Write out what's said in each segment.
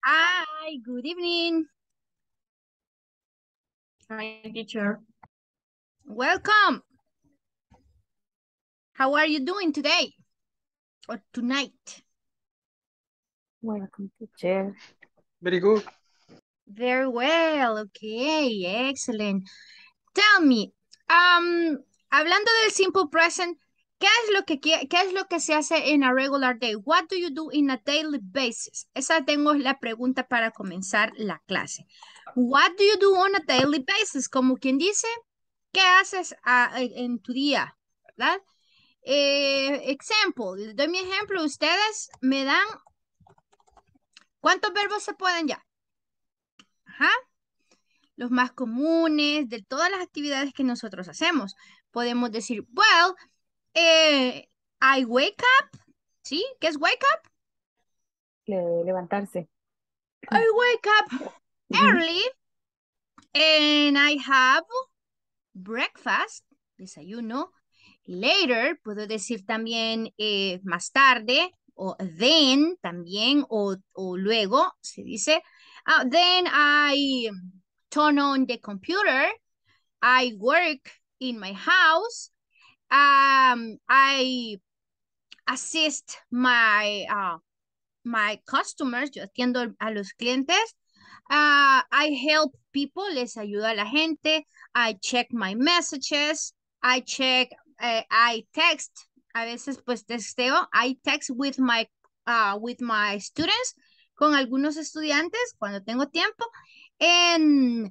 Hi, good evening. Hi, teacher. Welcome. How are you doing today or tonight? Welcome, teacher. Very good. Very well. Okay, excellent. Tell me, hablando del simple present, ¿qué es lo que se hace en a regular day? What do you do in a daily basis? Esa tengo la pregunta para comenzar la clase. What do you do on a daily basis? Como quien dice, ¿qué haces en tu día? ¿Verdad? Example, les doy mi ejemplo. Ustedes me dan, ¿cuántos verbos se pueden ya? Ajá. Los más comunes de todas las actividades que nosotros hacemos. Podemos decir, well, I wake up. ¿Sí? ¿Qué es wake up? Levantarse. I wake up early and I have breakfast, desayuno. Later, puedo decir también más tarde, o then también, o luego, se dice. Then I turn on the computer. I work in my house. I assist my customers. Yo atiendo a los clientes. I help people. Les ayudo a la gente. I check my messages. I text. A veces pues texteo. I text with my students. Con algunos estudiantes cuando tengo tiempo. And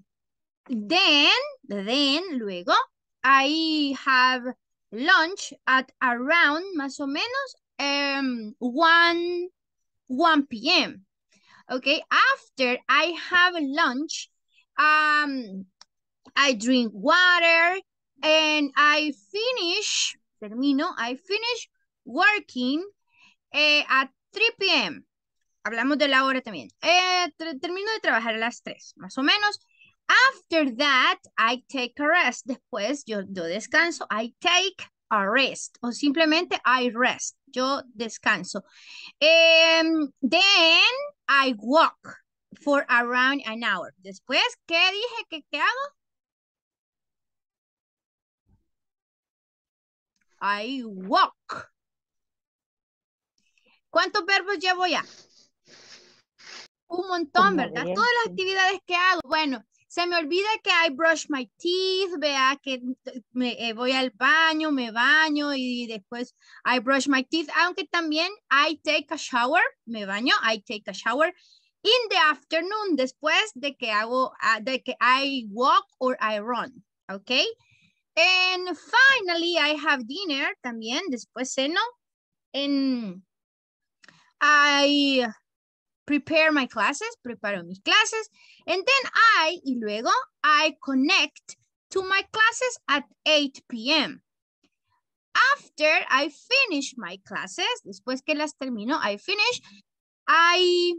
luego, I have lunch at around más o menos 1 p.m. Okay, after I have lunch, I drink water and I finish working at 3 p.m. Hablamos de la hora también. Termino de trabajar a las 3, más o menos. After that, I take a rest. Después yo descanso. I take a rest. O simplemente I rest. Yo descanso. Then I walk for around an hour. Después, ¿qué dije que hago? I walk. ¿Cuántos verbos llevo ya? Un montón, Como ¿verdad? 10, Todas las sí. actividades que hago. Bueno, se me olvida que I brush my teeth, vea que voy al baño, me baño y después I brush my teeth, aunque también I take a shower, me baño, I take a shower in the afternoon, después de que de que I walk or I run, ¿ok? And finally I have dinner también, después ceno, and I prepare my classes, preparo mis clases, and then y luego, I connect to my classes at 8 p.m. After I finish my classes, después que las termino, I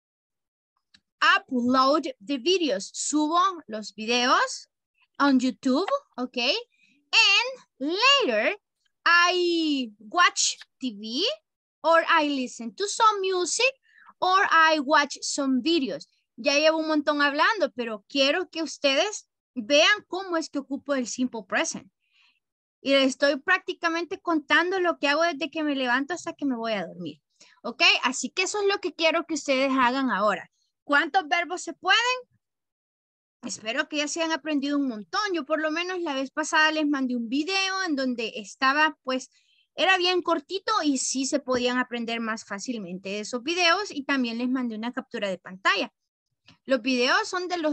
upload the videos, subo los videos on YouTube, okay? And later, I watch TV or I listen to some music or I watch some videos. Ya llevo un montón hablando, pero quiero que ustedes vean cómo es que ocupo el simple present. Y les estoy prácticamente contando lo que hago desde que me levanto hasta que me voy a dormir. ¿Ok? Así que eso es lo que quiero que ustedes hagan ahora. ¿Cuántos verbos se pueden? Espero que ya se hayan aprendido un montón. Yo por lo menos la vez pasada les mandé un video en donde estaba, pues, era bien cortito y sí se podían aprender más fácilmente esos videos y también les mandé una captura de pantalla. Los videos son de los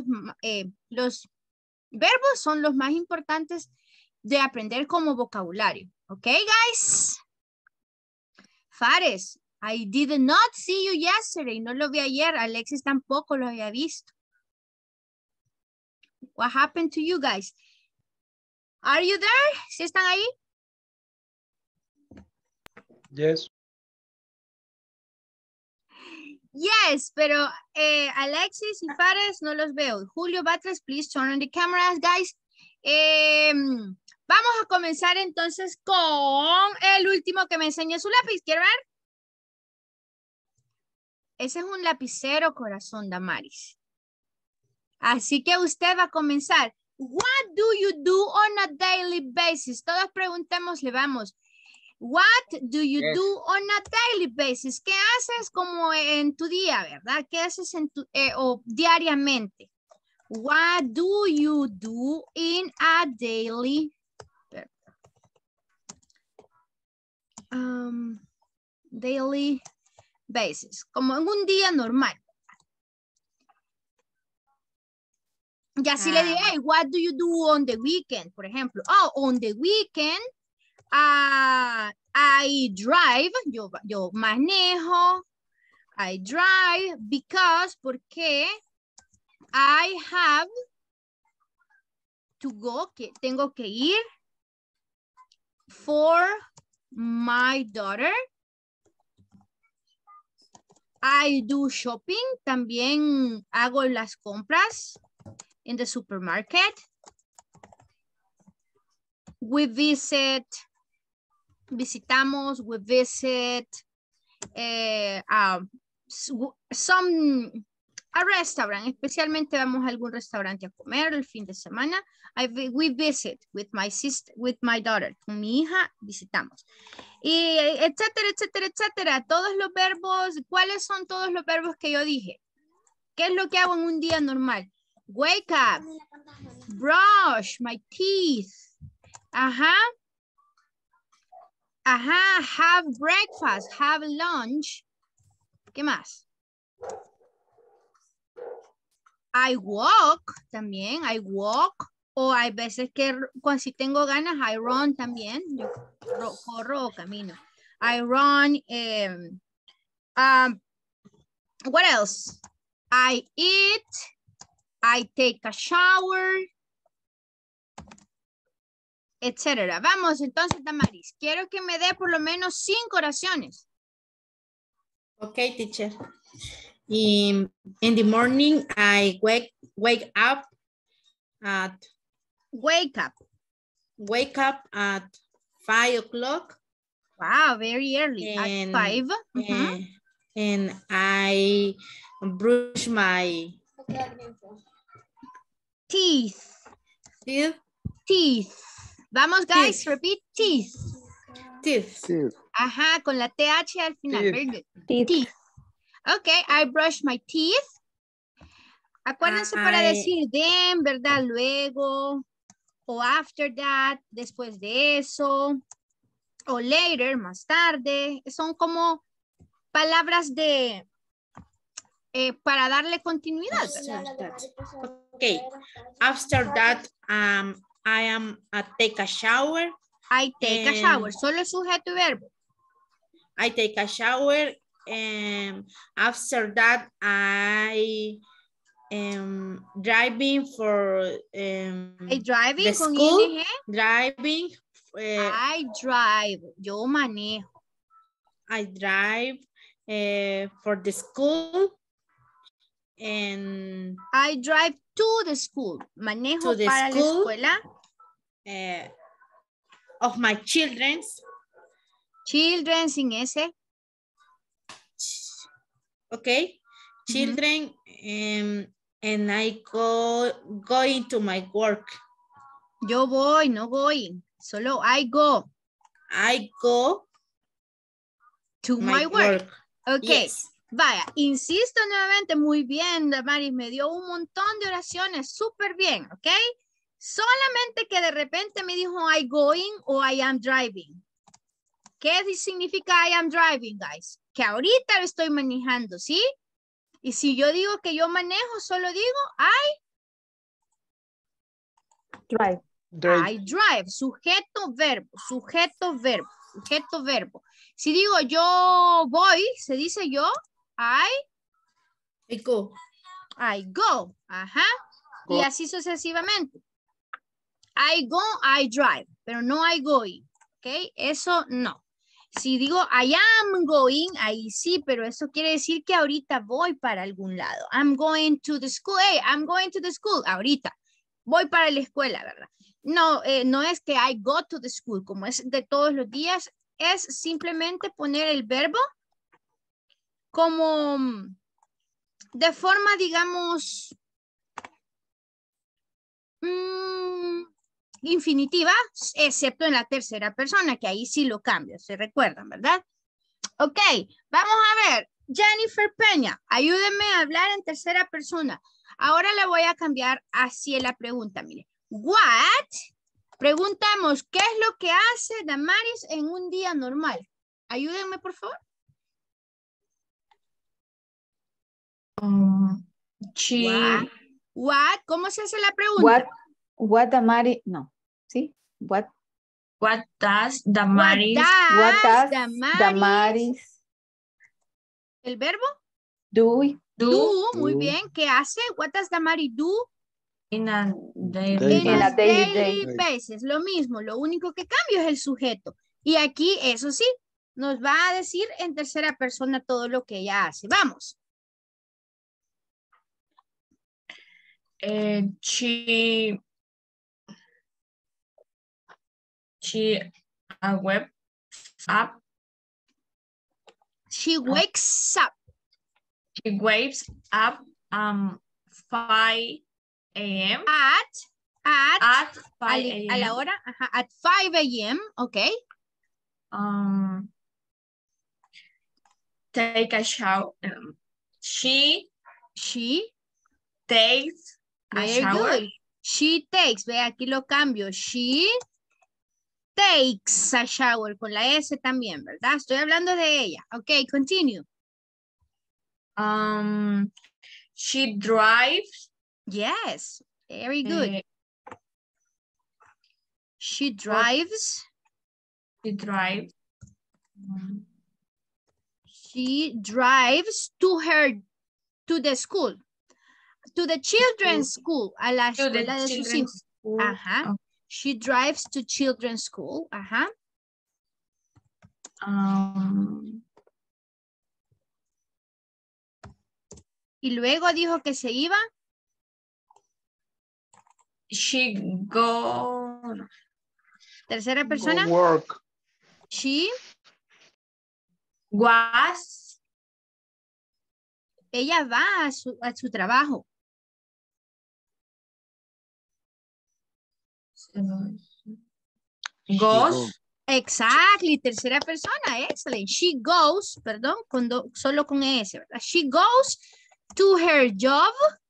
verbos son los más importantes de aprender como vocabulario. ¿Ok, guys? Fares, I did not see you yesterday. No lo vi ayer. Alexis tampoco lo había visto. What happened to you guys? Are you there? ¿Sí están ahí? Yes. Yes, pero Alexis y Fares no los veo. Julio Batres, please turn on the cameras, guys. Vamos a comenzar entonces con el último que me enseña su lápiz. ¿Quiero ver? Ese es un lapicero corazón, Damaris. Así que usted va a comenzar. What do you do on a daily basis? Todos preguntémosle, vamos. What do you do on a daily basis? ¿Qué haces como en tu día, verdad? ¿Qué haces en tu, o diariamente? What do you do in a daily daily basis? Como en un día normal. Y así le diré, hey, what do you do on the weekend? Por ejemplo, oh, on the weekend, I drive, yo manejo, I drive because, porque I have to go, que tengo que ir for my daughter. I do shopping, también hago las compras in the supermarket. We visit, visitamos, we visit a restaurant, especialmente vamos a algún restaurante a comer el fin de semana. We visit with my sister, with my daughter. Con mi hija visitamos. Y etcétera, etcétera, etcétera. Todos los verbos, ¿cuáles son todos los verbos que yo dije? ¿Qué es lo que hago en un día normal? Wake up, brush my teeth. Ajá. Ajá, have breakfast, have lunch. ¿Qué más? I walk también, I walk. O hay veces que si tengo ganas, I run también. Yo corro o camino. I run. What else? I eat. I take a shower. Etcétera. Vamos entonces, Damaris. Quiero que me dé por lo menos 5 oraciones. Okay, teacher. In the morning, I wake up at 5 o'clock. Wow, very early. At 5. And I brush my teeth. Vamos, guys, teeth. repeat teeth. Teeth. Ajá, con la TH al final. Teeth. Very good. Teeth. Okay, I brush my teeth. Acuérdense para decir then, ¿verdad? Luego, o after that, después de eso, o later, más tarde. Son como palabras de, para darle continuidad. Okay, after that, I am take a shower. I take a shower, solo sujeto y verbo. I take a shower, and after that, I am driving for Driving the con school. ING. Driving. I drive, yo manejo. I drive for the school. And I drive to the school. Manejo to the para school, la escuela. Of my children's. Children sin ese. Okay. Children, and I going to my work. Yo voy, no going. Solo I go. I go to my work. Okay. Yes. Vaya, insisto nuevamente, muy bien, Damaris, me dio un montón de oraciones, súper bien, ¿ok? Solamente que de repente me dijo I going o I am driving. ¿Qué significa I am driving, guys? Que ahorita lo estoy manejando, ¿sí? Y si yo digo que yo manejo, solo digo I Drive. I drive, sujeto, verbo, sujeto, verbo, sujeto, verbo. Si digo yo voy, se dice yo, I go. I go, ajá. Go. Y así sucesivamente. I go, I drive, pero no I going, ¿ok? Eso no. Si digo I am going, ahí sí, pero eso quiere decir que ahorita voy para algún lado. I'm going to the school, hey, I'm going to the school, ahorita. Voy para la escuela, ¿verdad? No, no es que I go to the school, como es de todos los días, es simplemente poner el verbo como de forma, digamos, infinitiva, excepto en la tercera persona, que ahí sí lo cambio, se recuerdan, ¿verdad? Ok, vamos a ver. Jennifer Peña, ayúdenme a hablar en tercera persona. Ahora le voy a cambiar así la pregunta, mire. What? Preguntamos, ¿qué es lo que hace Damaris en un día normal? Ayúdenme, por favor. She, What? ¿Cómo se hace la pregunta? What Damari, no, ¿sí? what does What Damaris What does does Damaris, Damaris el verbo? do? Do, muy Do. bien. ¿Qué hace? What does Damaris do? in a Daily daily In a basis? daily Daily day. basis, lo mismo, lo único que cambia es el sujeto. Y aquí, eso sí, nos va a decir en tercera persona todo lo que ella hace. Vamos. She a web app. She wakes up. She wakes up 5 a.m. At at 5 a la a.m. hora, ajá, at 5 a.m., ok. Take a shower. She takes a Very shower. good. She takes, ve aquí lo cambio. She takes a shower con la S también, ¿verdad? Estoy hablando de ella. Ok, continue. She drives. Yes, very good. She drives. She drives. She drives to the school. To the children's school. A la To the escuela de sus children's hijos. school. Ajá. She drives to children's school. Ajá. Y luego dijo que se iba. She go. Tercera persona. Go work. She. Was. Ella va a su trabajo. Goes. Exactly, tercera persona, excellent. She goes, perdón, solo con S, ¿verdad? She goes to her job.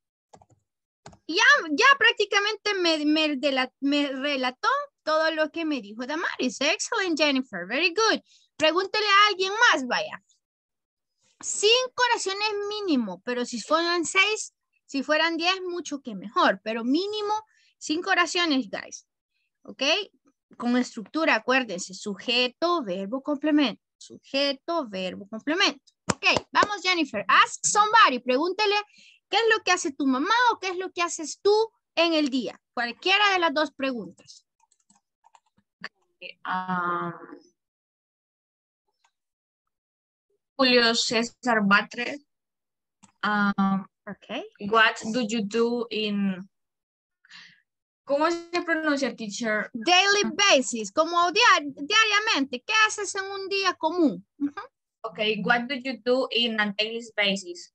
Ya prácticamente me relató todo lo que me dijo Damaris. Excellent, Jennifer, very good. Pregúntele a alguien más, vaya. 5 oraciones mínimo, pero si fueran 6, si fueran 10, mucho que mejor, pero mínimo 5 oraciones, guys. ¿Ok? Con estructura, acuérdense, sujeto, verbo, complemento. Sujeto, verbo, complemento. Ok, vamos Jennifer. Ask somebody, pregúntale qué es lo que hace tu mamá o qué es lo que haces tú en el día. Cualquiera de las dos preguntas. Julio César Batres. Ok. What do you do in... ¿Cómo se pronuncia, teacher? Daily basis, como diariamente. ¿Qué haces en un día común? Okay, what do you do in a daily basis?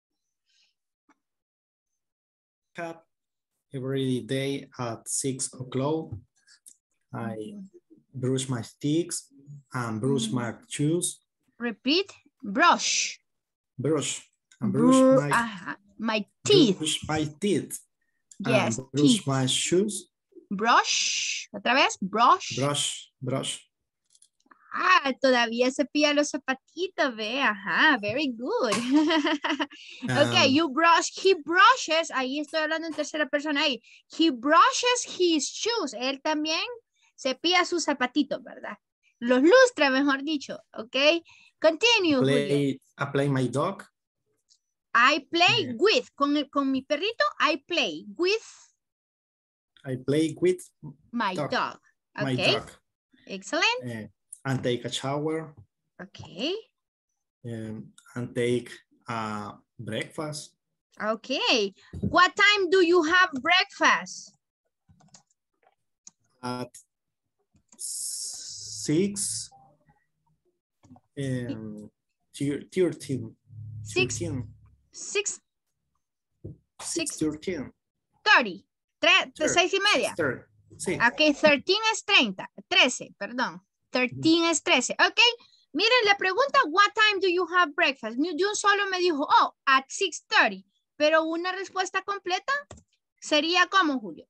Up every day at 6 o'clock. I brush my teeth and brush my shoes. Repeat. Brush. Brush and brush my teeth. Brush my teeth. Yes, and brush teeth. my shoes. Brush. Otra vez. Brush. Brush. Todavía cepilla los zapatitos, ve. Ajá, very good. Okay, he brushes, ahí estoy hablando en tercera persona ahí. He brushes his shoes. Él también cepilla sus zapatitos, ¿verdad? Los lustra, mejor dicho, ok. Continue, Julio. I play my dog. I play with, con mi perrito, I play with. I play with my dog. Okay. My dog. Excellent. And take a shower. Okay. And take breakfast. Okay. What time do you have breakfast? At 6 and 13. Six- 13. 6:13. 30. Sure. 6:30. 6:30. Sí. Ok, 13 es 30. 13, perdón. 13 es 13. Ok. Miren, la pregunta, what time do you have breakfast? De un solo me dijo, oh, at 6:30. Pero una respuesta completa sería como, Julio.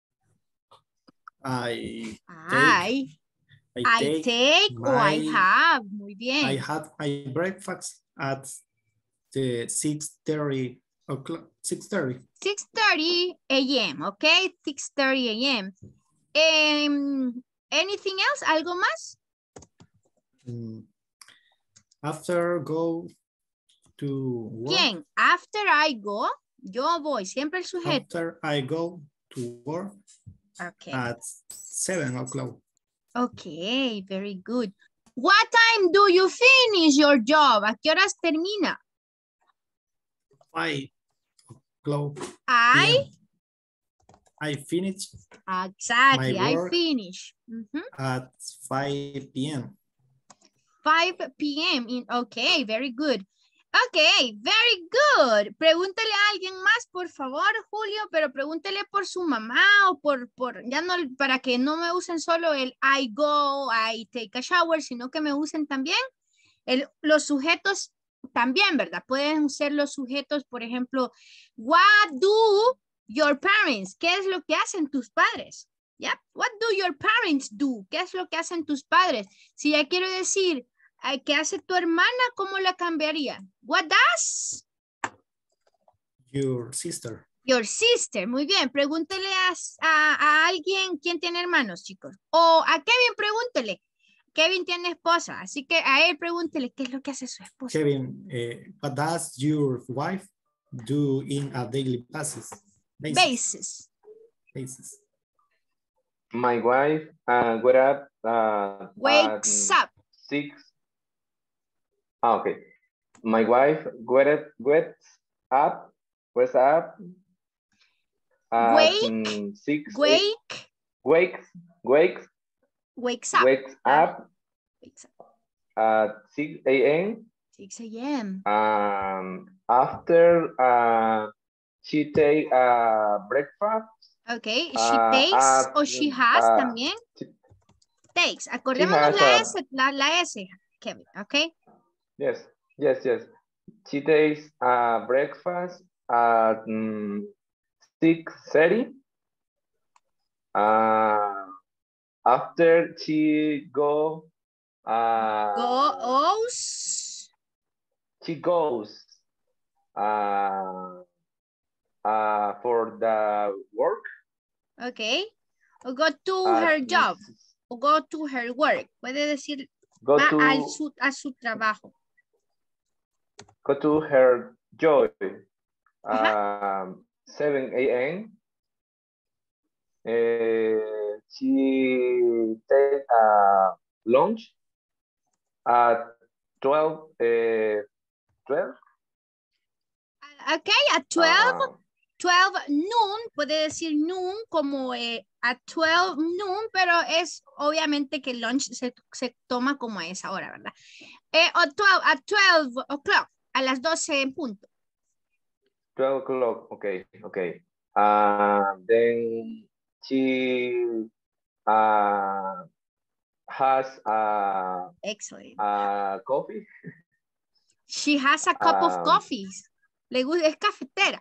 I I take o I have. Muy bien. I had my breakfast at the 6:30 o'clock. 6:30. 6:30 a.m., ok? 6:30 a.m. Anything else? ¿Algo más? After go to work. ¿Quién? After I go, yo voy. Siempre el sujeto. After I go to work Ok. at 7 o'clock. Ok, very good. What time do you finish your job? ¿A qué horas termina? 5 o'clock. I finish exactly, my I work finish. Mhm. at 5 p.m. 5 p.m. Okay, very good. Okay, very good. Pregúntele a alguien más, por favor, Julio, pero pregúntele por su mamá o ya no, para que no me usen solo el I go, I take a shower, sino que me usen también los sujetos también, ¿verdad? Pueden ser los sujetos, por ejemplo, what do your parents? ¿Qué es lo que hacen tus padres? Yep. What do your parents do? ¿Qué es lo que hacen tus padres? Si ya quiero decir, ¿qué hace tu hermana? ¿Cómo la cambiaría? What does? Your sister. Your sister. Muy bien. Pregúntele a alguien quién tiene hermanos, chicos. O a Kevin, pregúntele. Kevin tiene esposa, así que a él pregúntele qué es lo que hace su esposa. Kevin, what does your wife do in a daily basis? Basis. My wife got up Wakes up. 6. Okay. My wife wakes up at 6. Wakes up. Wakes up at 6 a.m. 6 a.m. After she take breakfast. Okay, she takes o she has también. Takes. Acordémonos la S, Kevin, okay? Yes. She takes breakfast at 6:30. After she goes for the work. Okay. O go to her job. O go to her work. Puede decir a su trabajo. Go to her job. 7 a.m. She take lunch at 12. 12. Okay, at 12. 12 noon, puede decir noon como a 12 noon, pero es obviamente que lunch se toma como a esa hora, ¿verdad? A 12 o'clock, a las 12 en punto. 12 o'clock, okay. Then she has excellent coffee. She has a cup of coffee. Le gusta, es cafetera.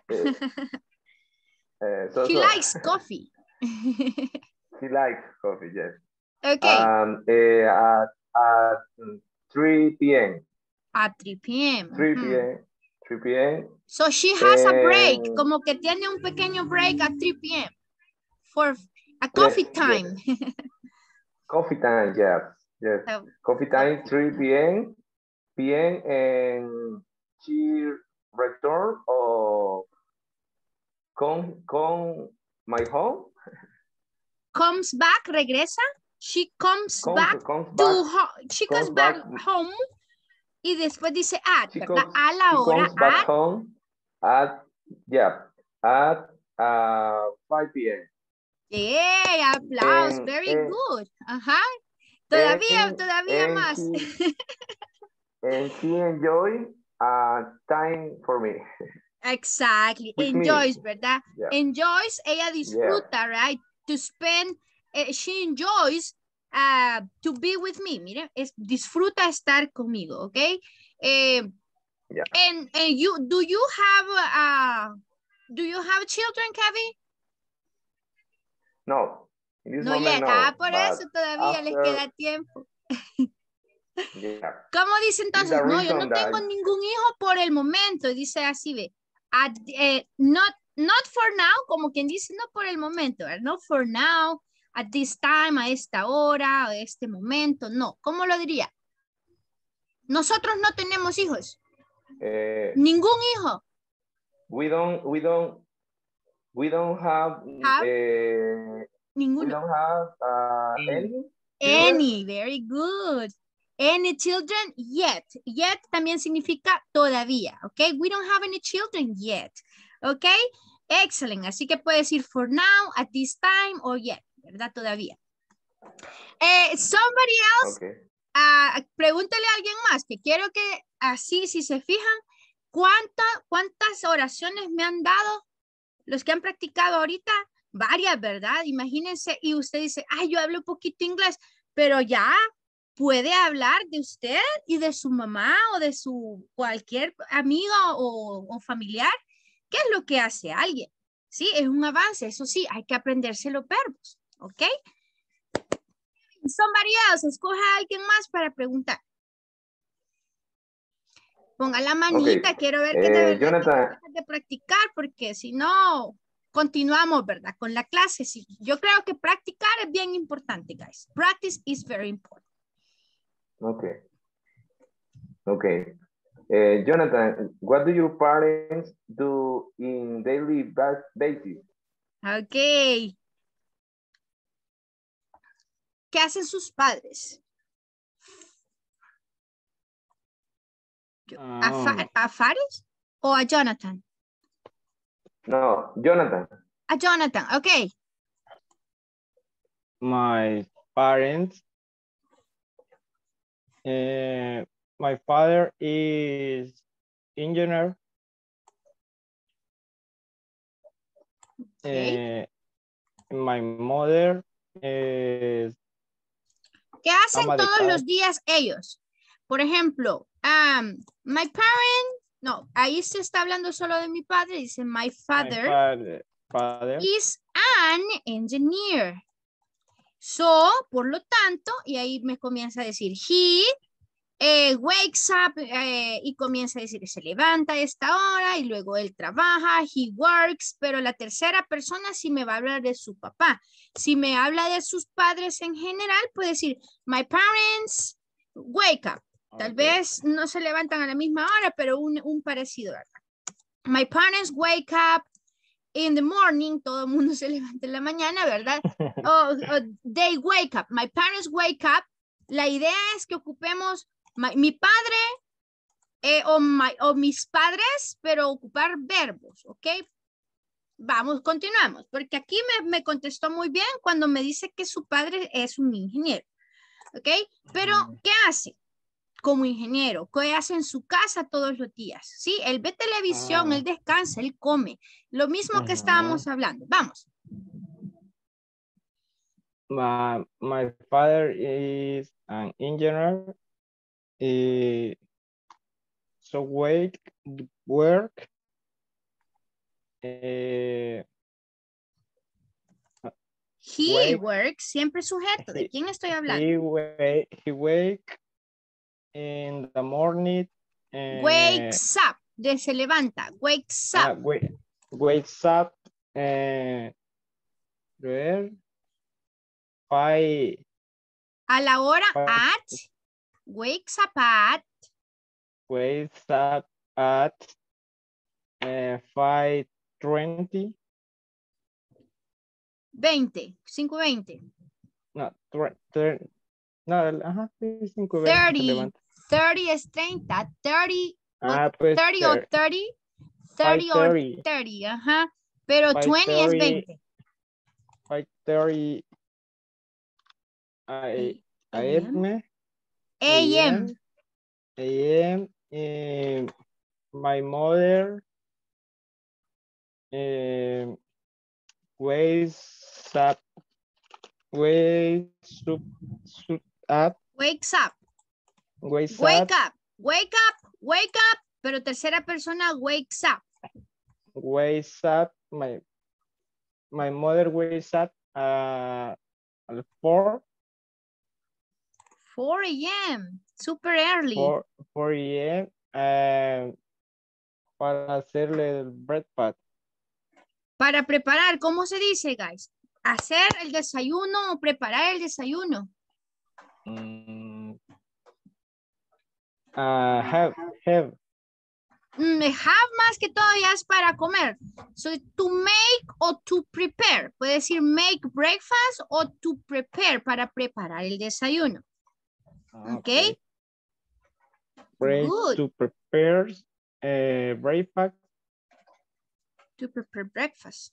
She likes coffee. She likes coffee, yes. Okay. At 3 p.m. At 3 p.m. 3 p.m. 3 p.m. So she has a break, como que tiene un pequeño break at 3 p.m. for a coffee time. Yes. Coffee time, yes. Coffee time, 3 p.m. and she return or come my home. Comes back, regresa. She comes back home y después dice at, ¿verdad? A la hora. Comes back home at 5 p.m. Yeah, applause, very good. Ajá. Todavía más. And she enjoy time for me. Exactly. With me. Enjoys, ¿verdad? Yeah. Enjoys, ella disfruta, right? To spend, she enjoys to be with me. Mire, disfruta estar conmigo, ¿ok? Yeah. And you, do you have children, Kevin? No. In this No moment, yet. no. Por But eso todavía les after, queda tiempo. yeah. ¿Cómo dice It's entonces? the No, yo no reason that tengo ningún hijo por el momento. Dice así, ve. Not for now, como quien dice, no por el momento. Not for now, at this time, a esta hora, a este momento. No, ¿cómo lo diría? Nosotros no tenemos hijos. Ningún hijo. we don't have Ninguno. we don't have any children? Any, very good. Any children yet. Yet también significa todavía, ¿ok? We don't have any children yet, ¿ok? Excellent. Así que puede decir for now, at this time, or yet, ¿verdad? Todavía. Somebody else, Okay. pregúntale a alguien más, que quiero que así, si se fijan, ¿cuántas oraciones me han dado los que han practicado ahorita? Varias, ¿verdad? Imagínense, y usted dice, ay, yo hablo un poquito inglés, pero ya puede hablar de usted y de su mamá o de su cualquier amigo o familiar. ¿Qué es lo que hace alguien? Sí, es un avance, eso sí, hay que aprenderse los verbos, ¿ok? Somebody else, escoja a alguien más para preguntar. Ponga la manita, Okay. quiero ver que de verdad Jonathan. de practicar, porque si no, continuamos, ¿verdad? Con la clase. Sí. Yo creo que practicar es bien importante, guys. Practice is very important. Okay. Okay. Jonathan, what do your parents do in daily basis? Ok. ¿Qué hacen sus padres? ¿A Faris o a Jonathan? No, Jonathan. A Jonathan, ok. My parents, my father is engineer. Okay. My mother is ¿Qué hacen todos los días ellos? Por ejemplo, my parent, no, ahí se está hablando solo de mi padre, dice my father, is an engineer. So, por lo tanto, y ahí me comienza a decir he wakes up y comienza a decir se levanta a esta hora y luego él trabaja, he works, pero la tercera persona sí me va a hablar de su papá. Si me habla de sus padres en general, puede decir my parents wake up. Tal vez no se levantan a la misma hora, pero un parecido, ¿verdad? My parents wake up in the morning. Todo el mundo se levanta en la mañana, ¿verdad? They wake up. My parents wake up. La idea es que ocupemos mi padre o mis padres, pero ocupar verbos, ¿ok? Vamos, continuamos, porque aquí me contestó muy bien cuando me dice que su padre es un ingeniero, ¿ok? Pero, ¿qué hace como ingeniero? ¿Qué hace en su casa todos los días? ¿Sí? Él ve televisión, él descansa, él come. Lo mismo que estábamos hablando. Vamos. My father is an engineer. So work. He works, siempre sujeto. ¿De quién estoy hablando? He wake in the morning. Wakes up. Se levanta. Wakes up. Wakes up. 5. A la hora at. Wakes up at. Wakes up at 5:20. 5:20. No, 30. No, ajá, 5:20. 30 es 30. 30. Pues 30 o 30. 30 o 30. Ajá. Pero 20 es 20. 5:30 AM. My mother wakes up. Wakes up. Wake up. Pero tercera persona, wakes up. Wakes up. My mother wakes up at 4 a.m. Super early. 4 a.m. Para hacerle el breakfast. Para preparar, ¿cómo se dice, guys? Hacer el desayuno o preparar el desayuno. Have. Have más que todo ya es para comer. So, to make o to prepare. Puede decir make breakfast o to prepare para preparar el desayuno. Okay. Good. To prepare breakfast. To prepare breakfast.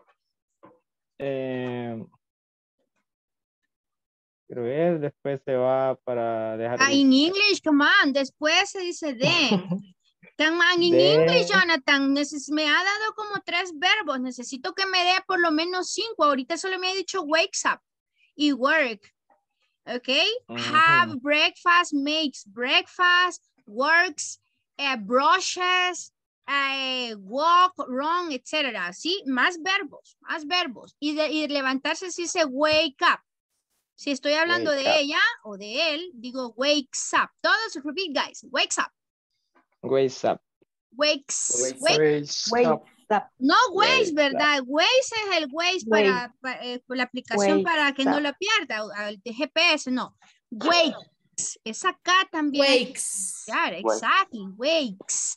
Quiero ver, después se va para dejar. In English, come on. Después se dice then. In English, Jonathan, me ha dado como 3 verbos. Necesito que me dé por lo menos 5. Ahorita solo me ha dicho wakes up y work. Ok. Have breakfast, makes breakfast, works, brushes, walk, run, etc. ¿Sí? Más verbos. Y levantarse se dice wake up. Si estoy hablando de ella o de él, digo wakes up. Todos repeat, guys. Wakes up. Wakes up. Wakes up. No Waze, ¿verdad? Waze es el Waze para la aplicación para que no la pierda. El de GPS, no. Wakes. Es acá también. Wakes. Claro, exactly. Wakes.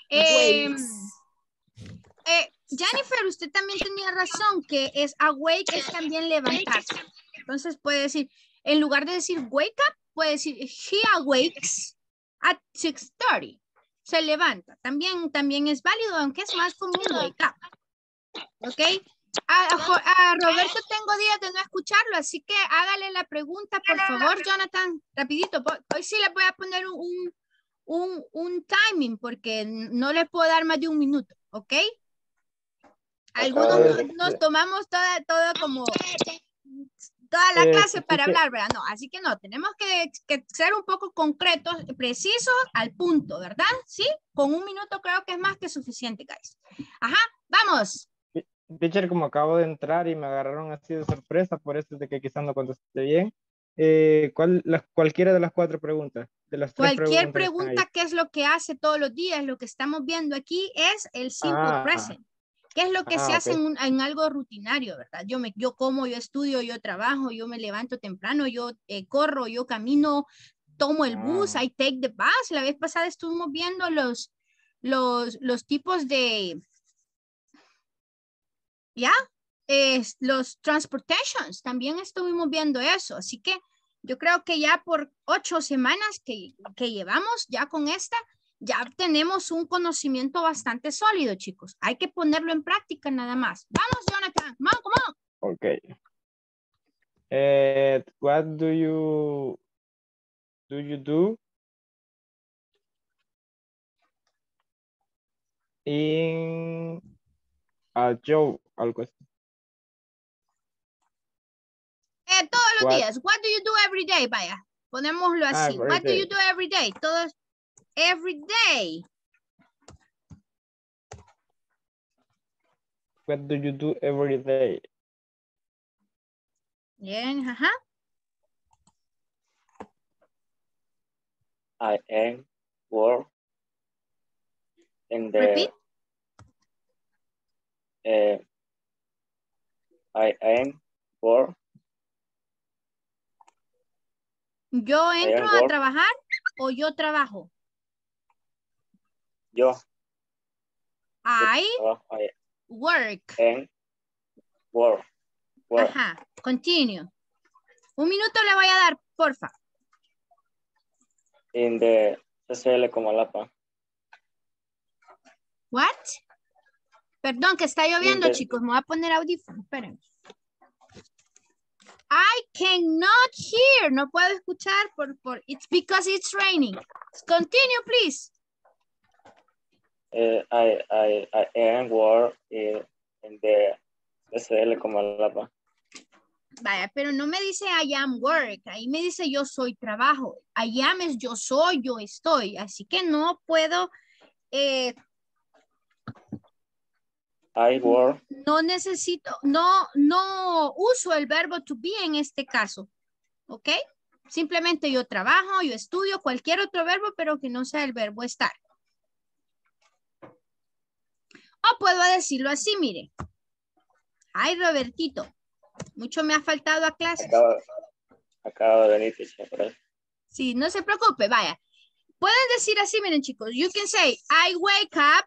Jennifer, usted también tenía razón que es awake, es también levantarse. Entonces puede decir, en lugar de decir wake up, puede decir he awakes at 6:30. Se levanta. También es válido, aunque es más común wake up. ¿Ok? A Roberto tengo días de no escucharlo, así que hágale la pregunta, por favor, Jonathan. Rapidito. Hoy sí le voy a poner un timing, porque no le puedo dar más de 1 minuto. ¿Ok? Algunos nos tomamos toda la clase para hablar, ¿verdad? No, así que no, tenemos que ser un poco concretos, precisos, al punto, ¿verdad? ¿Sí? Con 1 minuto creo que es más que suficiente, guys. Ajá, vamos. Teacher, como acabo de entrar y me agarraron así de sorpresa, por eso es de que quizás no contesté bien. Cualquiera de las 4 preguntas. De las 3 Cualquier preguntas pregunta, ¿qué es lo que hace todos los días? Lo que estamos viendo aquí es el simple present. ¿Qué es lo que se hace en algo rutinario, verdad? Yo como, yo estudio, yo trabajo, yo me levanto temprano, yo corro, yo camino, tomo el bus, I take the bus. La vez pasada estuvimos viendo los tipos de, los transportations, también estuvimos viendo eso. Así que yo creo que ya por 8 semanas que llevamos ya con esta, ya tenemos un conocimiento bastante sólido, chicos. Hay que ponerlo en práctica nada más. Vamos, Jonathan. Come on. Okay. What do you do in a job? Algo así. Todos los días. What do you do every day? Vaya, ponémoslo así. What do you do every day? Todos. Every day. What do you do every day? Bien, ajá. I am work in the. Repeat. I am work. ¿Yo entro a trabajar o yo trabajo? Yo. I work. And work. Ajá, continue. 1 minuto le voy a dar, porfa. In the CCL Comalapa. What? Perdón, que está lloviendo, chicos. Me voy a poner audífono. Esperen. I cannot hear. No puedo escuchar it's because it's raining. Continue, please. I am work en the SL como la. Vaya, pero no me dice I am work, ahí me dice yo soy trabajo. I am es yo soy, yo estoy, así que no puedo, I work. no necesito, no uso el verbo to be en este caso, ¿ok? Simplemente yo trabajo, yo estudio, cualquier otro verbo, pero que no sea el verbo estar. O puedo decirlo así, mire. Ay, Robertito, mucho me ha faltado a clases. Acabo de venir, teacher. Sí, no se preocupe, vaya. Pueden decir así, miren chicos. You can say, I wake up.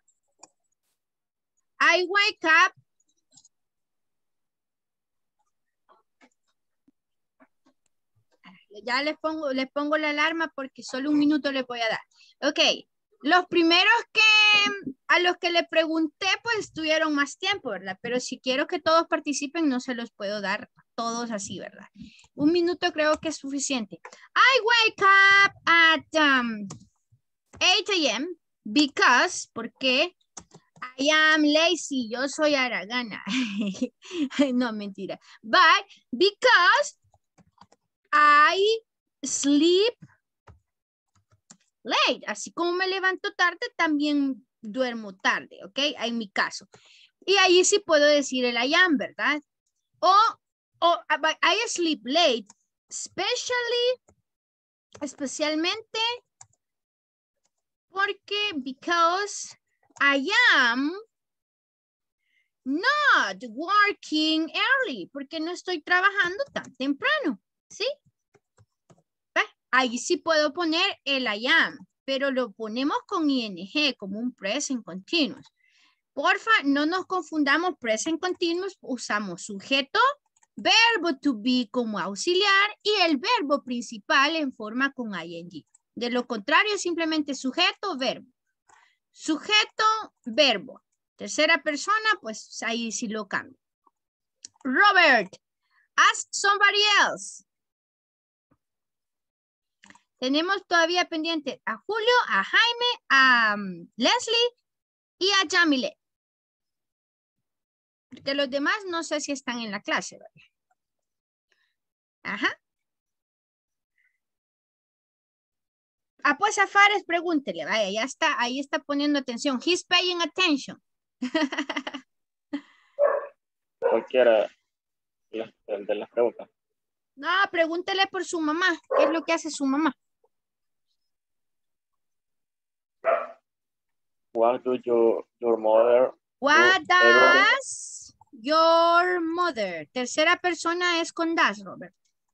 Ya les pongo la alarma porque solo un minuto les voy a dar. Ok, los primeros a los que le pregunté, pues tuvieron más tiempo, ¿verdad? Pero si quiero que todos participen, no se los puedo dar todos así, ¿verdad? Un minuto creo que es suficiente. I wake up at 8 a.m. because, porque I am lazy, yo soy haragana. No, mentira. But because I sleep late. Así como me levanto tarde, también duermo tarde, ¿ok? En mi caso. Y ahí sí puedo decir el I am, ¿verdad? O I sleep late, especialmente porque because I am not working early, porque no estoy trabajando tan temprano, ¿sí? Ahí sí puedo poner el I am, pero lo ponemos con ing, como un present continuous. Porfa, no nos confundamos present continuous, usamos sujeto, verbo to be como auxiliar y el verbo principal en forma con ing. De lo contrario, simplemente sujeto, verbo. Sujeto, verbo. Tercera persona, pues ahí sí lo cambio. Robert, ask somebody else. Tenemos todavía pendiente a Julio, a Jaime, a Leslie y a Jamile. Porque los demás no sé si están en la clase, ¿verdad? Ajá. Ah, pues a Fares pregúntele, vaya, ya está, ahí está poniendo atención. He's paying attention. Cualquiera de las preguntas. No, pregúntele por su mamá. ¿Qué es lo que hace su mamá? What do your mother What do every day? does your mother? Tercera persona es con das, Robert.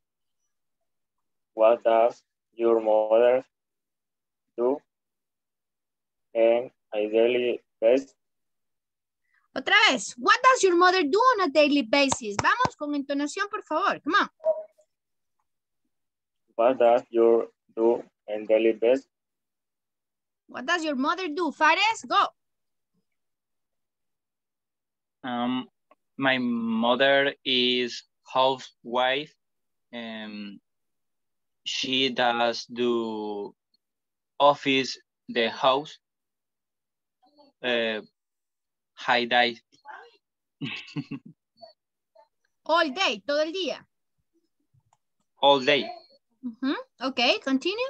What does your mother do on a daily basis? Otra vez. What does your mother do on a daily basis? Vamos con entonación, por favor. Come on. What does your do on daily basis? What does your mother do? Fares, go. My mother is housewife. She does do office, the house. High dive. All day, todo el día. All day. Ok, continue.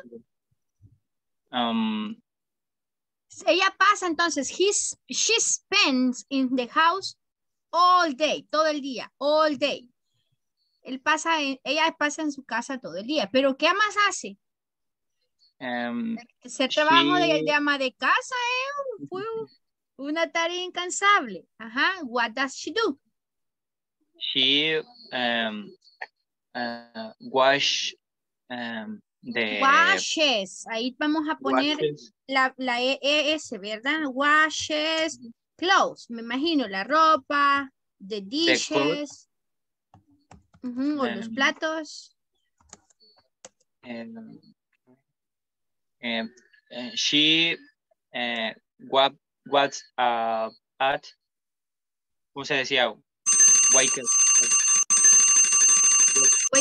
Ella pasa entonces, she spends in the house all day, todo el día, all day. Ella pasa en su casa todo el día, pero ¿qué más hace? Ese trabajo de ama de casa fue una tarea incansable. Ajá, what does she do? She washes. Ahí vamos a poner la ES, ¿verdad? Washes clothes. Me imagino la ropa, the dishes, o los platos. She what's at, ¿cómo se decía? Wakes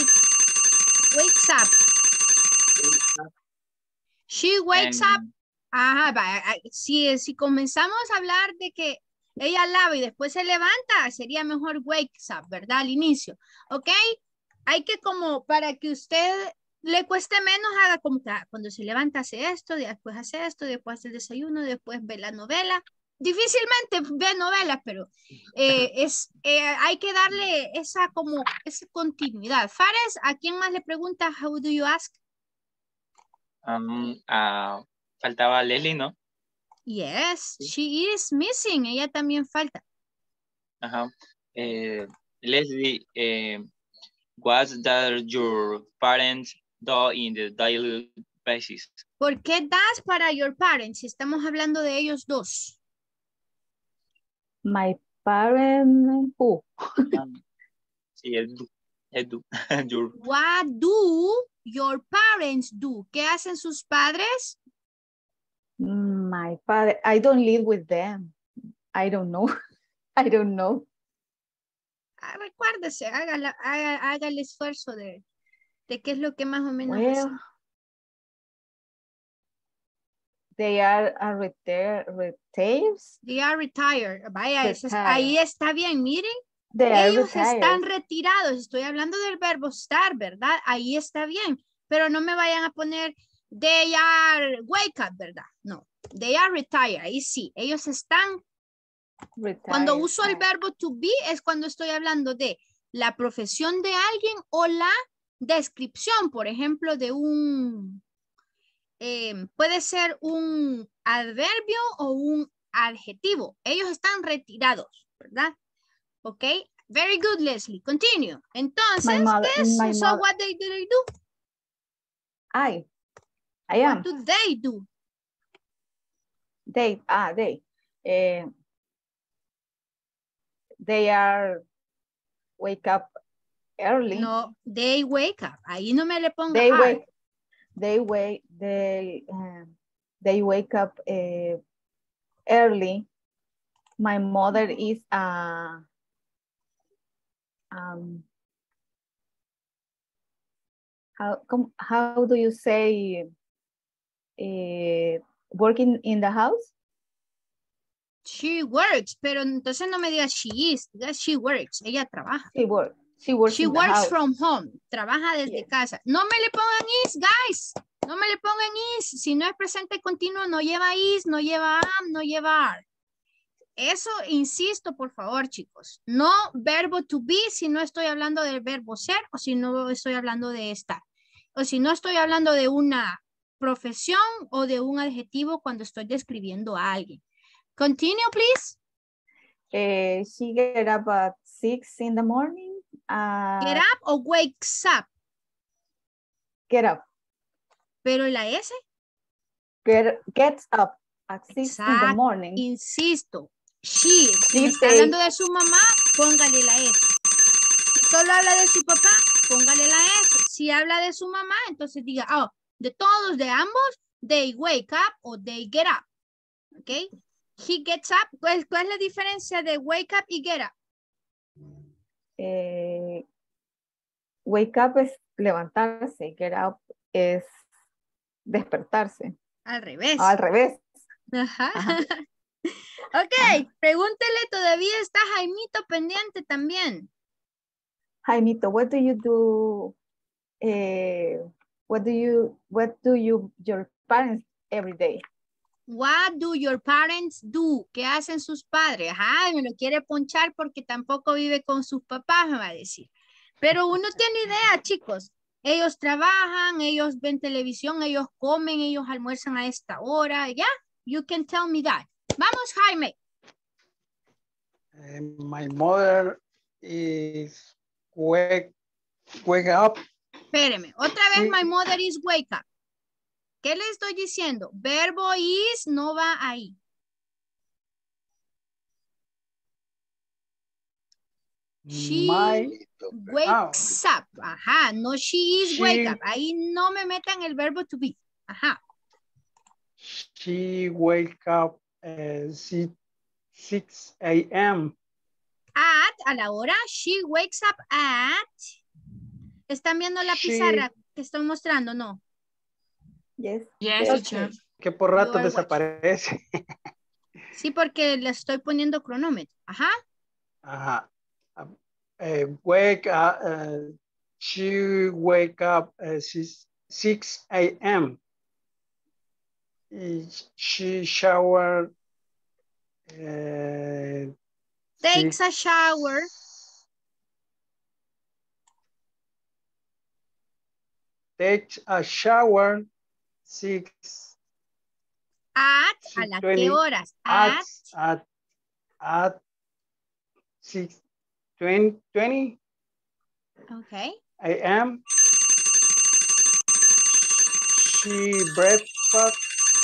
up. She wakes up Ajá, si comenzamos a hablar de que ella lava y después se levanta, sería mejor wakes up, ¿verdad? Al inicio, ¿ok? Hay que como para que usted le cueste menos, haga como que cuando se levanta hace esto, después hace esto, después hace el desayuno, después ve la novela. Difícilmente ve novelas, pero hay que darle esa continuidad. Fares, ¿a quién más le pregunta how do you ask? Faltaba Leslie, ¿no? Yes, she is missing. Ella también falta. Ajá. Leslie, what does your parents do in the daily basis? ¿Por qué das para your parents si estamos hablando de ellos dos? My parents, who? Sí, el do. What do your parents do? ¿Qué hacen sus padres? My father, I don't live with them. I don't know. I don't know. Recuérdese, haga el esfuerzo de qué es lo que más o menos Well, hacen. they are retired. They are retired. Vaya, Retired. ahí está bien, miren. They are Ellos retired. están retirados. Estoy hablando del verbo estar, ¿verdad? Ahí está bien. Pero no me vayan a poner they are wake up, ¿verdad? No. They are retired. Ahí sí. Ellos están. Retired. Cuando uso el verbo to be es cuando estoy hablando de la profesión de alguien o la descripción, por ejemplo, de un... puede ser un adverbio o un adjetivo. Ellos están retirados, ¿verdad? Ok. Very good, Leslie. Continue. Entonces, so what do they do? I am. What do they do? They. They are wake up early. No, they wake up. Ahí no me le ponga They wake up early. My mother is how do you say working in the house? She works, pero entonces no me diga she is, diga she works, ella trabaja. She works She in the works house. from home, trabaja desde casa. No me le pongan is, guys. No me le pongan is. Si no es presente continuo, no lleva is, no lleva am, no lleva are. Eso, insisto, por favor, chicos. No verbo to be si no estoy hablando del verbo ser o si no estoy hablando de estar. O si no estoy hablando de una profesión o de un adjetivo cuando estoy describiendo a alguien. Continue, please. She get up at 6 in the morning. Get up o wakes up. Get up. Pero la S. Gets up at 6 in the morning. Insisto. Si me está hablando de su mamá, póngale la S. Si solo habla de su papá, póngale la S. Si habla de su mamá, entonces diga, de todos, de ambos, they wake up o they get up. ¿Ok? He gets up. ¿Cuál es la diferencia de wake up y get up? Wake up es levantarse, get up es despertarse. Al revés. Al revés. Ajá. Ajá. Ok, pregúntele, todavía está Jaimito pendiente también. Jaimito, what do you do? What do your parents every day? What do your parents do? ¿Qué hacen sus padres? Ajá, me lo quiere ponchar porque tampoco vive con sus papás, me va a decir. Pero uno tiene idea, chicos. Ellos trabajan, ellos ven televisión, ellos comen, ellos almuerzan a esta hora. ¿Ya? You can tell me that. Vamos, Jaime. My mother is wake up. Espéreme, otra vez my mother is wake up. ¿Qué le estoy diciendo? Verbo is no va ahí. She wakes up. Ajá, no she is wake up. Ahí no me metan el verbo to be. Ajá. She wake up 6 a.m. A la hora, she wakes up at. ¿Están viendo la pizarra que estoy mostrando? No. Yes. Yes, Okay. teacher. Que por rato Your watch. desaparece. Sí, porque le estoy poniendo cronómetro. Ajá. Ajá. Wake up. She wake up at 6 a.m. She showered. Takes a shower. Takes a shower. 6. At, ¿a las qué horas? At 6:20 Okay. a.m. She breakfast.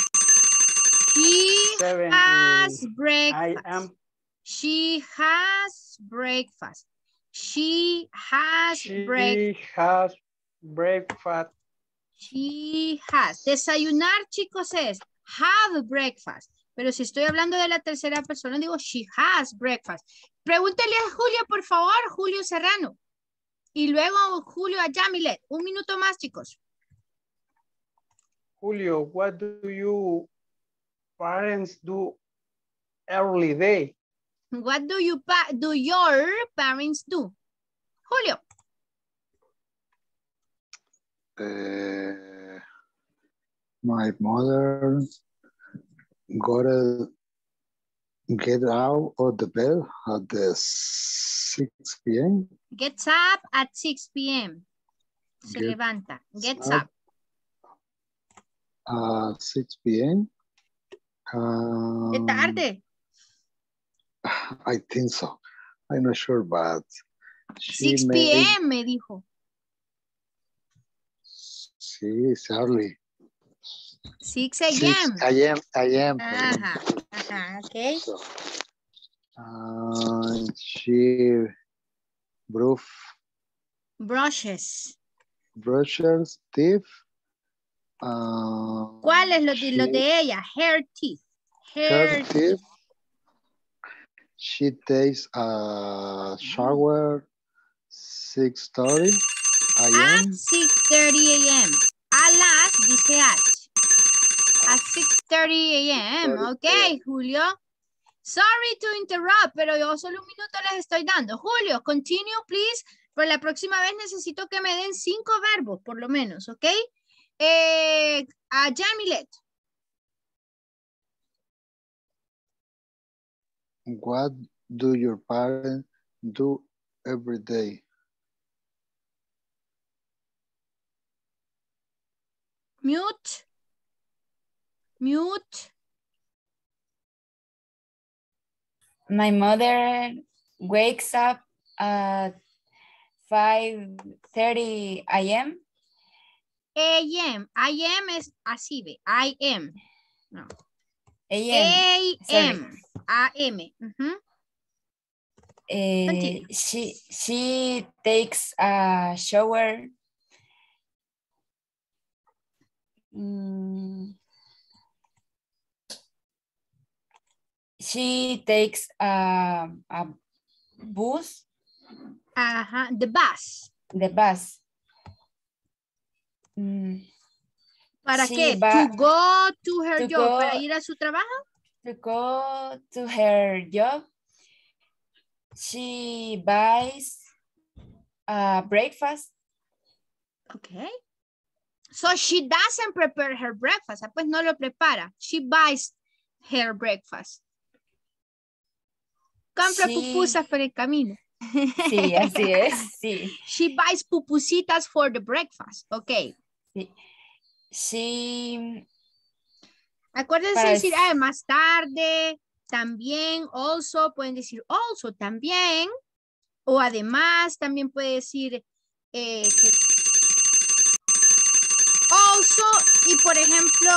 She 7 has breakfast. a.m. She has breakfast. She has breakfast. She has breakfast. She has. Desayunar, chicos, es have breakfast. Pero si estoy hablando de la tercera persona, digo she has breakfast. Pregúntele a Julio, por favor, Julio Serrano. Y luego Julio a Yamilet. Un minuto más, chicos. Julio, what do you parents do every day? What do your parents do? Julio. My mother get out of the bed at the 6 p.m. Gets up at 6 p.m. Se levanta. Gets up. 6 p.m. ¿De tarde? I think so. I'm not sure, but 6 p.m. me dijo. Sí, it's early. 6 a.m. 6 a.m. Ajá, ajá, okay. So, she brushes teeth. ¿Cuál es lo de ella? Hair teeth. Hair teeth. She takes a shower 6:30 a.m. At 6:30 a.m. A las, dice at 6:30 a.m. Ok, Julio. Sorry to interrupt, pero yo solo un minuto les estoy dando. Julio, continue, please. Pero la próxima vez necesito que me den 5 verbos, por lo menos, ¿ok? A Jamilet. What do your parents do every day? Mute. My mother wakes up at 5:30 a.m. A.m. I.m. es así, ve. I.m. No. A.m. A.M. She takes a shower. She takes a bus. Ajá, the bus. ¿Para qué? To go to her job. ¿Para ir a su trabajo? To go to her job. She buys breakfast. Okay. So she doesn't prepare her breakfast. Pues no lo prepara. She buys her breakfast. Compra pupusas por el camino. Sí, así es, sí. She buys pupusitas for the breakfast. Ok. Sí. Acuérdense de decir más tarde, también, also, pueden decir also, también, o además, también puede decir also, y por ejemplo,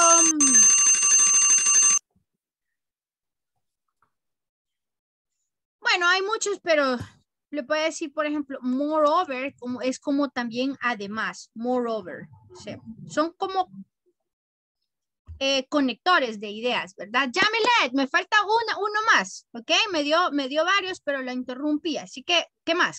bueno, hay muchos, pero le puede decir, por ejemplo, moreover, es como también además, moreover. O sea, son como conectores de ideas, ¿verdad? Yamilet, me falta uno más, ¿ok? Me dio varios, pero la interrumpí, así que, ¿qué más?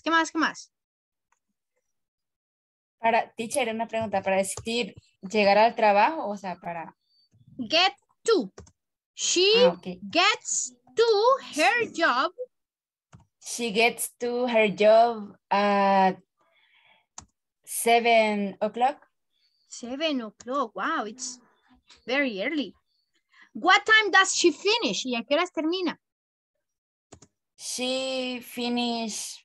Teacher, una pregunta, para decir llegar al trabajo, o sea, para get to. She gets to her job. She gets to her job at 7 o'clock. 7 o'clock. Wow, it's very early. What time does she finish? ¿Y a qué horas termina? She finishes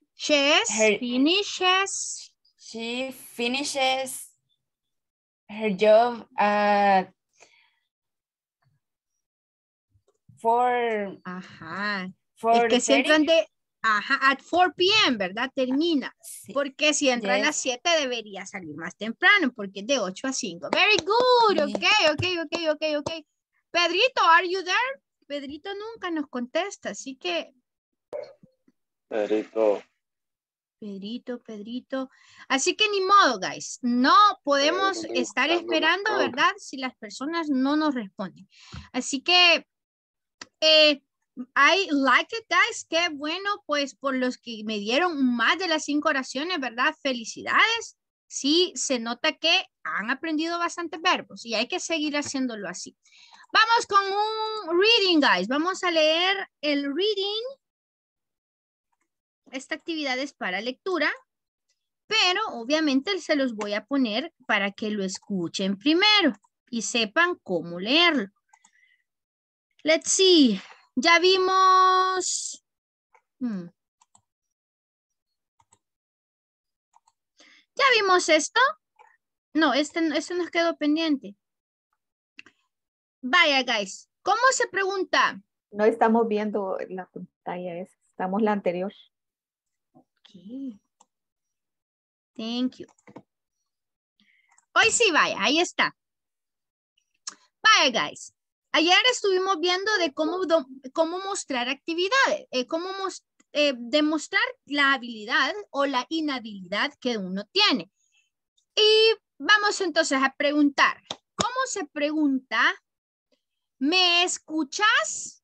her job at 4. Ajá. Es que si entran at 4 p.m., ¿verdad? Termina. Sí. Porque si entra a las 7 debería salir más temprano, porque es de 8 a 5. Very good. Ok. Pedrito, are you there? Pedrito nunca nos contesta, así que... Pedrito. Así que ni modo, guys. No podemos estar esperando, ¿verdad? Si las personas no nos responden. Así que... I like it, guys. Qué bueno, pues, por los que me dieron más de las 5 oraciones, ¿verdad? Felicidades. Sí, se nota que han aprendido bastantes verbos y hay que seguir haciéndolo así. Vamos con un reading, guys. Vamos a leer el reading. Esta actividad es para lectura, pero obviamente se los voy a poner para que lo escuchen primero y sepan cómo leerlo. Let's see. Ya vimos. ¿Ya vimos esto? No, este nos quedó pendiente. Vaya, guys. ¿Cómo se pregunta? No estamos viendo la pantalla esa. Estamos la anterior. Ok. Thank you. Hoy sí, vaya. Ahí está. Vaya, guys. Ayer estuvimos viendo de cómo mostrar actividades, cómo demostrar la habilidad o la inhabilidad que uno tiene. Y vamos entonces a preguntar. ¿Cómo se pregunta? ¿Me escuchas?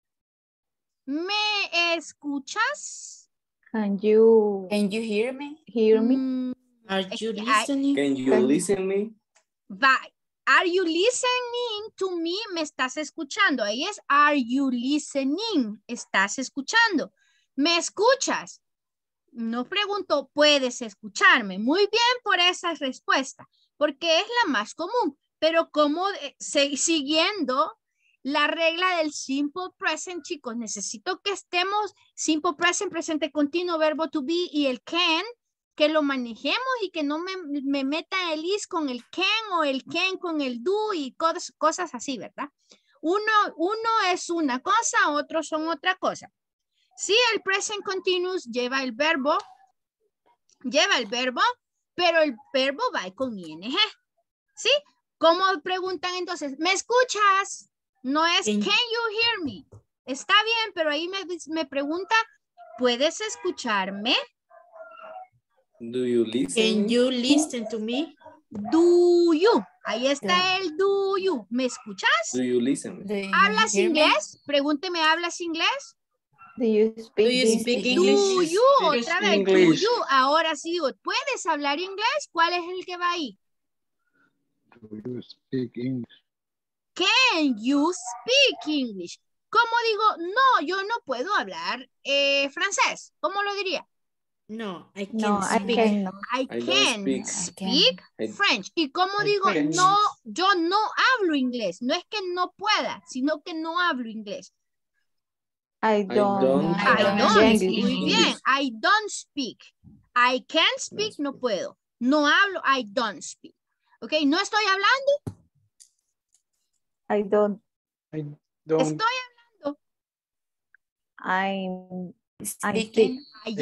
¿Me escuchas? Can you hear me? Hear me? Are you listening? Can you listen me? Bye. Are you listening to me? ¿Me estás escuchando? Ahí es, are you listening? ¿Estás escuchando? ¿Me escuchas? No pregunto, ¿puedes escucharme? Muy bien por esa respuesta, porque es la más común. Pero como siguiendo la regla del simple present, chicos, necesito que estemos simple present, presente continuo, verbo to be y el can, que lo manejemos y que no me meta el is con el can o el can con el do y cosas así, ¿verdad? Uno es una cosa, otros son otra cosa. Sí, el present continuous lleva el verbo, pero el verbo va con ing. ¿Sí? ¿Cómo preguntan entonces? ¿Me escuchas? No es can you hear me? Está bien, pero ahí me pregunta, ¿puedes escucharme? Do you listen? Can you listen to me? Do you. Ahí está el do you. ¿Me escuchas? Do you listen? ¿Hablas inglés? Pregúnteme, ¿hablas inglés? Do you speak English? Do you. Otra vez, do you. Ahora sí digo, ¿puedes hablar inglés? ¿Cuál es el que va ahí? Do you speak English? Can you speak English? ¿Cómo digo? No, yo no puedo hablar francés. ¿Cómo lo diría? No, I can speak French. ¿Y cómo digo? No, yo no hablo inglés. No es que no pueda, sino que no hablo inglés. I don't Muy bien. I don't speak. I can speak, no puedo. No hablo, I don't speak. Ok, no estoy hablando. Estoy hablando. I'm speaking.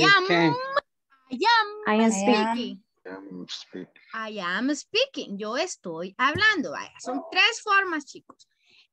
I am speaking. Yo estoy hablando. Vaya, son 3 formas, chicos.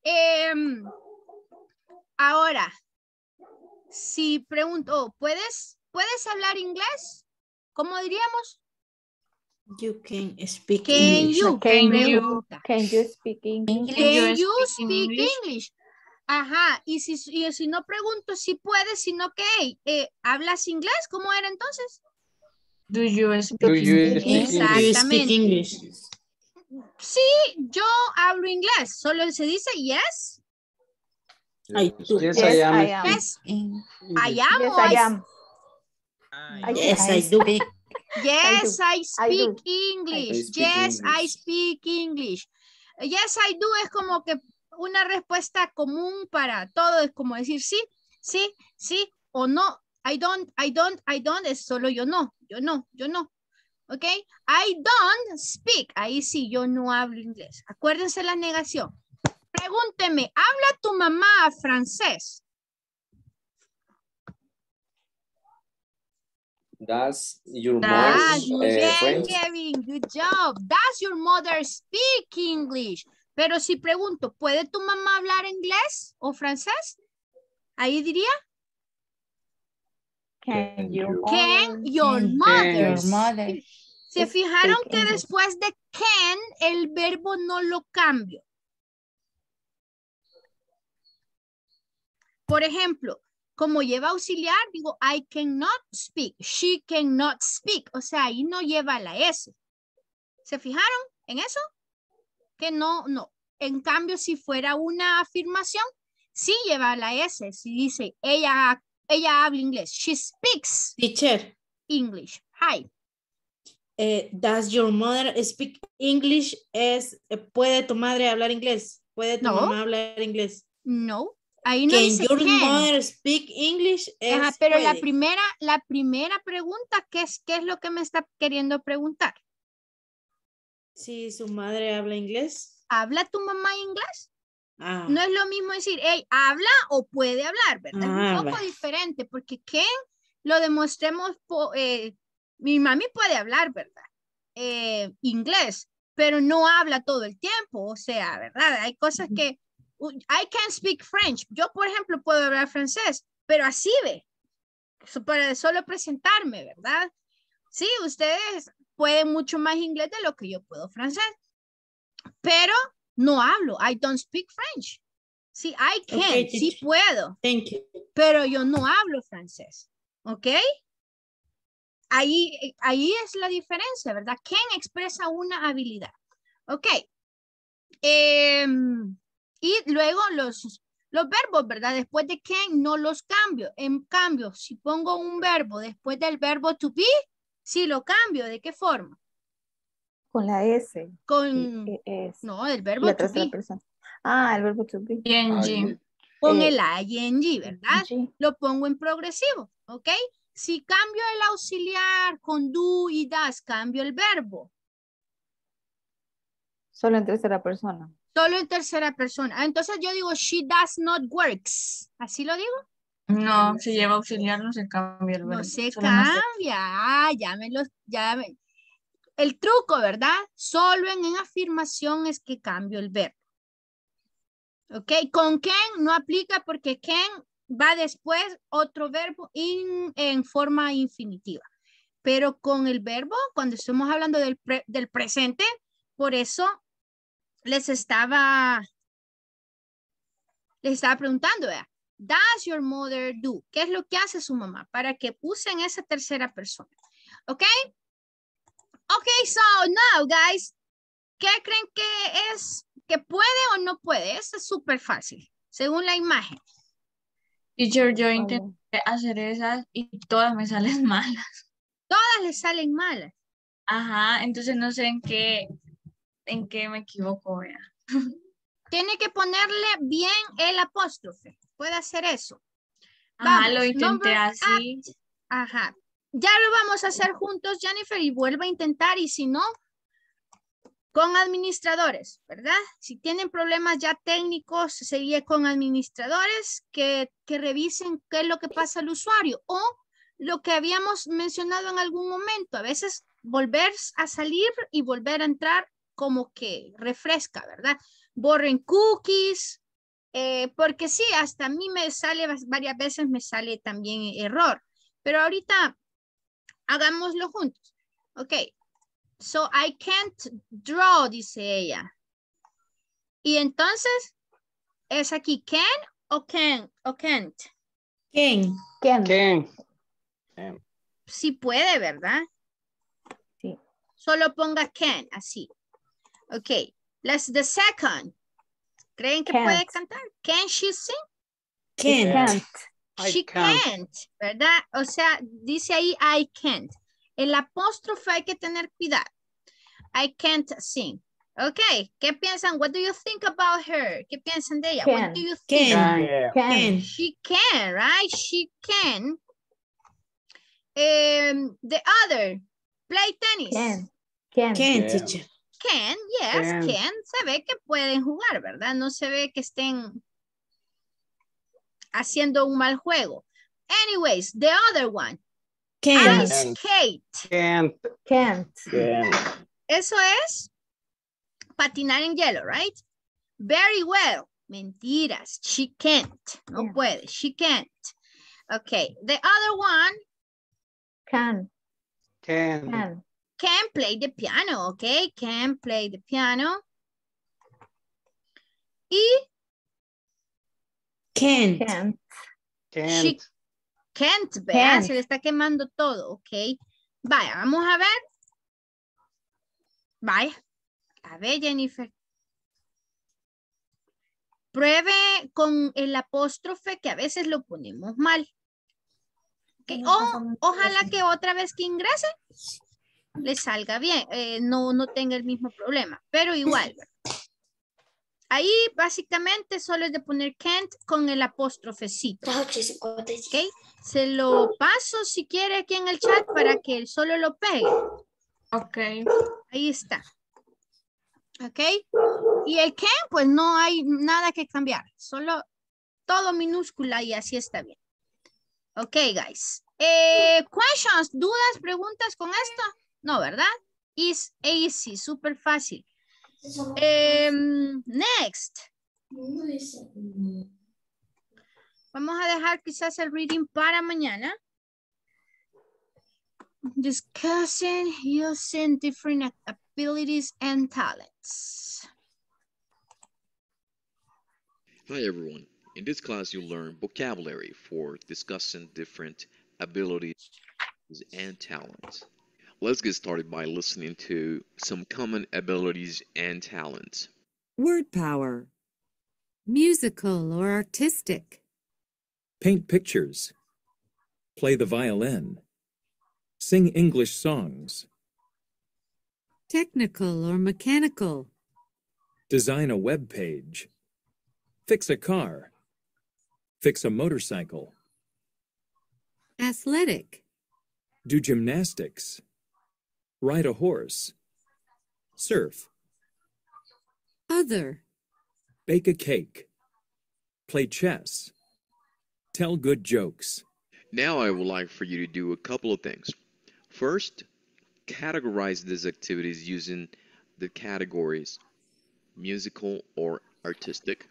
Ahora, si pregunto, ¿puedes hablar inglés? ¿Cómo diríamos? You can speak English. Can you speak English? Can you speak English? Ajá, y si no pregunto si puedes, sino que ¿hablas inglés? ¿Cómo era entonces? Do you speak English? Exactamente. Sí, yo hablo inglés. Solo se dice yes. I do. Yes, Yes, I am. I am. Yes, I am. Yes, or I am. Yes, I do. Yes, I speak I English. speak Yes, I English. speak English. Yes, I do es como que una respuesta común para todo. Es como decir sí, sí, sí o no. I don't es solo yo no. ¿Ok? I don't speak. Ahí sí, yo no hablo inglés. Acuérdense la negación. Pregúnteme, ¿habla tu mamá francés? Does your mother Muy bien, French? Kevin. Good job. Does your mother speak English? Pero si pregunto, ¿puede tu mamá hablar inglés o francés? Ahí diría. Can your Mother. ¿Se fijaron speak que English? después de can el verbo no lo cambio? Por ejemplo, como lleva auxiliar, digo I cannot speak, she cannot speak. O sea, ahí no lleva la S. ¿Se fijaron en eso? Que no. En cambio, si fuera una afirmación, sí lleva la S. Si dice ella habla inglés. She speaks Teacher, English. Hi. does your mother speak English? ¿Puede tu madre hablar inglés? ¿Puede tu No. mamá hablar inglés? No. Ahí no Can dice your can. mother speak English? Ajá, pero la puede. primera pregunta, ¿qué es lo que me está queriendo preguntar? Si su madre habla inglés. ¿Habla tu mamá inglés? Ah. No es lo mismo decir, hey, habla o puede hablar, ¿verdad? Es un poco diferente porque can lo demostremos, mi mami puede hablar, ¿verdad? Inglés, pero no habla todo el tiempo, o sea, ¿verdad? Hay cosas que, I can speak French. Yo, por ejemplo, puedo hablar francés, pero así ve, para solo presentarme, ¿verdad? Sí, ustedes pueden mucho más inglés de lo que yo puedo francés, pero no hablo. I don't speak French. Sí, I can, Okay, sí puedo. Thank you. Pero yo no hablo francés, ¿ok? Ahí es la diferencia, ¿verdad? Can expresa una habilidad, ¿ok? Y luego los verbos, ¿verdad? Después de can no los cambio. En cambio, si pongo un verbo después del verbo to be, sí lo cambio. ¿De qué forma? Con la S. Con, Es no, el verbo la to tercera be. persona. Ah, el verbo to be. ING. Con el ing, ¿verdad? ing. Lo pongo en progresivo, ¿ok? Si cambio el auxiliar con do y does, cambio el verbo. Solo en tercera persona. Solo en tercera persona. Entonces yo digo, she does not works. ¿Así lo digo? No, si lleva auxiliar no se cambia el verbo. No se solo no se- cambia. Ah, el truco, ¿verdad? Solo en afirmación es que cambio el verbo. ¿Ok? Con can no aplica porque can va después otro verbo en forma infinitiva. Pero con el verbo, cuando estamos hablando del presente, por eso les estaba preguntando, ¿verdad? Does your mother do? ¿Qué es lo que hace su mamá? Para que usen esa tercera persona. ¿Ok? Ok, so now, guys, ¿qué creen que es? ¿Que puede o no puede? Eso es súper fácil, según la imagen. Teacher, yo intenté hacer esas y todas me salen malas. Todas les salen malas. Ajá, entonces no sé en qué me equivoco, vea. Tiene que ponerle bien el apóstrofe. Puede hacer eso. Ajá, Vamos, lo intenté así. Ajá. Ya lo vamos a hacer juntos, Jennifer, y vuelva a intentar. Y si no, con administradores, ¿verdad? Si tienen problemas ya técnicos, sería con administradores que revisen qué es lo que pasa al usuario. O lo que habíamos mencionado en algún momento. A veces volver a salir y volver a entrar como que refresca, ¿verdad? Borren cookies, porque sí, hasta a mí me sale, varias veces me sale también error. Pero ahorita hagámoslo juntos. Ok. So I can't draw, dice ella. Y entonces, ¿es aquí can o can o can't? Can. Sí puede, ¿verdad? Sí. Solo ponga can, así. Okay, the second. ¿Creen que puede cantar? Can she sing? Can't. She can't, ¿verdad? O sea, dice ahí I can't. El apóstrofe hay que tener cuidado. I can't sing. Okay, ¿qué piensan? What do you think about her? ¿Qué piensan de ella? What do you think? Can. She can, right? She can. The other, play tennis. Can, teacher. Can, yes, can. Se ve que pueden jugar, ¿verdad? No se ve que estén haciendo un mal juego. Anyways, the other one. Can't. Ice skate. Can't. Eso es patinar en hielo, right? Very well. Mentiras. She can't. No puede. She can't. Okay. The other one. Can play the piano, okay? Can play the piano. Y Can't. She can't, ¿verdad? Se le está quemando todo, ok. Vaya, vamos a ver. Vaya. A ver, Jennifer. Pruebe con el apóstrofe que a veces lo ponemos mal. Okay. O ojalá que otra vez que ingrese le salga bien. No tenga el mismo problema. Pero igual. Ahí básicamente solo es de poner can't con el apóstrofecito. Okay. Se lo paso si quiere aquí en el chat para que él solo lo pegue. Ok. Ahí está. Ok. Y el can, pues no hay nada que cambiar. Solo todo minúscula y así está bien. Ok, guys. Questions, dudas, preguntas con esto? No, ¿verdad? It's easy, súper fácil. Next. Vamos a dejar quizás el reading para mañana. Discussing using different abilities and talents. Hi everyone. In this class you'll learn vocabulary for discussing different abilities and talents. Let's get started by listening to some common abilities and talents. Word power. Musical or artistic. Paint pictures. Play the violin. Sing English songs. Technical or mechanical. Design a web page. Fix a car. Fix a motorcycle. Athletic. Do gymnastics. Ride a horse. Surf. Other. Bake a cake. Play chess. Tell good jokes. Now I would like for you to do a couple of things. First, categorize these activities using the categories musical or artistic,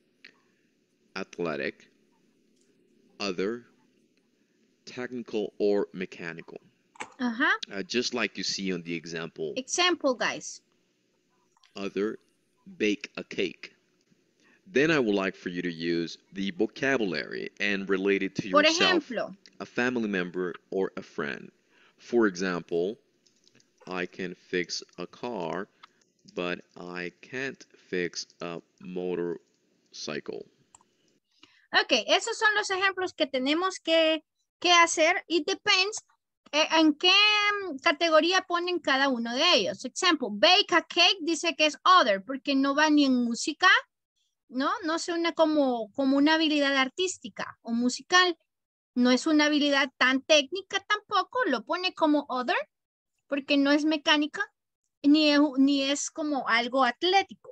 athletic, other, technical or mechanical. Just like you see on the example. Example, guys. Other, bake a cake. Then I would like for you to use the vocabulary and relate it to yourself, a family member, or a friend. For example, I can fix a car, but I can't fix a motorcycle. Ok, esos son los ejemplos que tenemos que hacer. It depends en qué categoría ponen cada uno de ellos. Example, bake a cake dice que es other porque no va ni en música, no suena como una habilidad artística o musical. No es una habilidad tan técnica tampoco, lo pone como other porque no es mecánica ni es como algo atlético.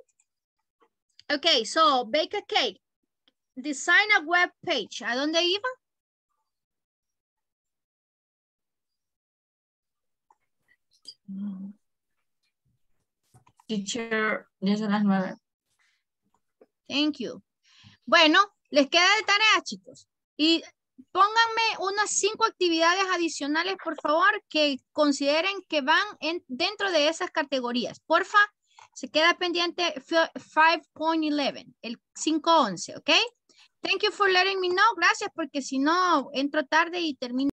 Ok, so bake a cake. Design a web page. ¿A dónde iba? Teacher, ya son las 9. Thank you. Bueno, les queda de tarea, chicos. Y pónganme unas 5 actividades adicionales, por favor, que consideren que van dentro de esas categorías. Porfa, se queda pendiente 5.11, el 5.11, ¿ok? Thank you for letting me know. Gracias, porque si no, entro tarde y termino.